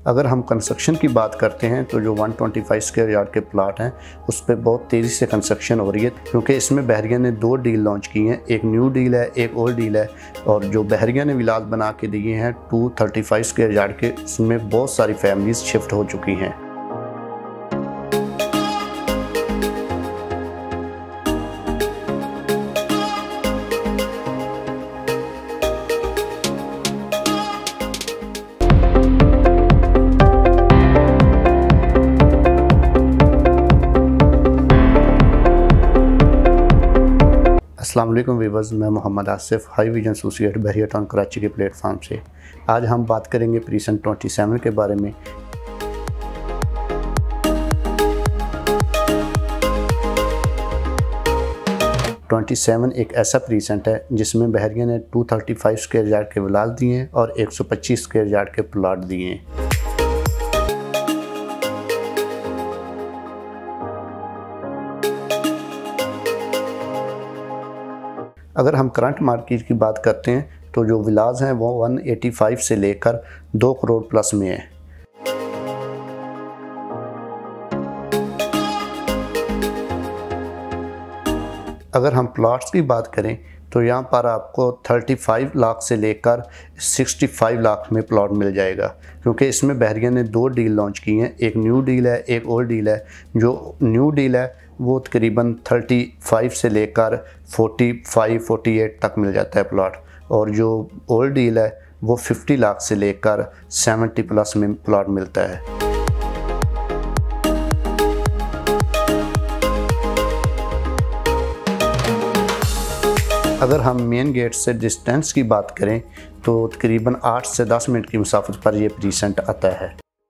अगर हम कंस्ट्रक्शन की बात करते हैं तो जो 125 स्क्वायर यार्ड के प्लाट हैं उस पर बहुत तेज़ी से कंस्ट्रक्शन हो रही है, क्योंकि इसमें बहरिया ने 2 डील लॉन्च की हैं। एक न्यू डील है, एक ओल्ड डील है। और जो बहरिया ने विलास बना के दिए हैं 235 स्क्वायर यार्ड के, उसमें बहुत सारी फैमिलीज शिफ्ट हो चुकी हैं। अस्सलाम वालेकुम वीवर्स, मैं Mohammad Asif High Vision Associate Bahria Town Karachi के प्लेटफार्म से। आज हम बात करेंगे प्रीसेंट 27 के बारे में। एक ऐसा प्रीसेंट है जिसमें बहरिया ने 235 स्क्वायर यार्ड के विलास दिए हैं और 125 स्क्वायर यार्ड के प्लाट दिए हैं। अगर हम करंट मार्केट की बात करते हैं तो जो विलास हैं वो 185 से लेकर 2 करोड़ प्लस में है। अगर हम प्लॉट्स की बात करें तो यहाँ पर आपको 35 लाख से लेकर 65 लाख में प्लॉट मिल जाएगा, क्योंकि इसमें बहरिया ने 2 डील लॉन्च की हैं। एक न्यू डील है, एक ओल्ड डील है। जो न्यू डील है वो तकरीबन 35 से लेकर 45-48 तक मिल जाता है प्लॉट, और जो ओल्ड डील है वो 50 लाख से लेकर 70 प्लस में प्लॉट मिलता है। अगर हम मेन गेट से डिस्टेंस की बात करें तो तकरीबन 8 से 10 मिनट की मुसाफत पर यह प्रीसेंट आता है।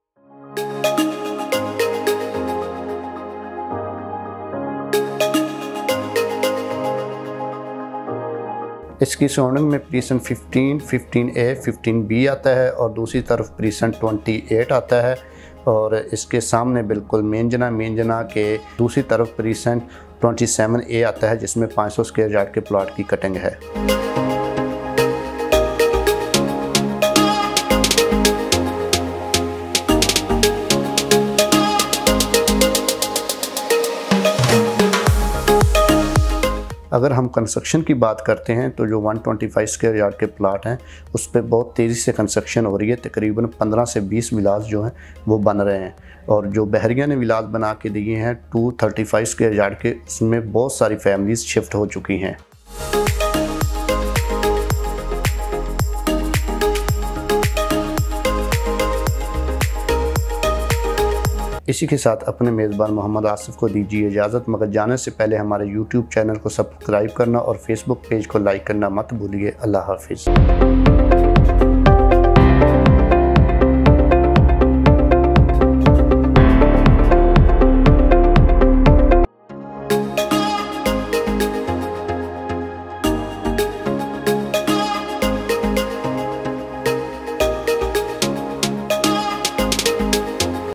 इसकी सराउंडिंग में प्रीसेंट 15, 15A, 15B आता है और दूसरी तरफ प्रीसेंट 28 आता है। और इसके सामने बिल्कुल मेन जना के दूसरी तरफ प्रीसेंट 27A आता है, जिसमें 500 स्क्वायर यार्ड के प्लॉट की कटिंग है। अगर हम कंस्ट्रक्शन की बात करते हैं तो जो 125 स्क्वायर यार्ड के प्लाट हैं उस पर बहुत तेज़ी से कंस्ट्रक्शन हो रही है। तकरीबन 15 से 20 विलास जो हैं वो बन रहे हैं। और जो बहरिया ने विलास बना के दिए हैं 235 स्क्वायर यार्ड के, उसमें बहुत सारी फैमिलीज शिफ्ट हो चुकी हैं। इसी के साथ अपने मेज़बान मोहम्मद आसिफ को दीजिए इजाज़त, मगर जाने से पहले हमारे YouTube चैनल को सब्सक्राइब करना और Facebook पेज को लाइक करना मत भूलिए। अल्लाह हाफिज़।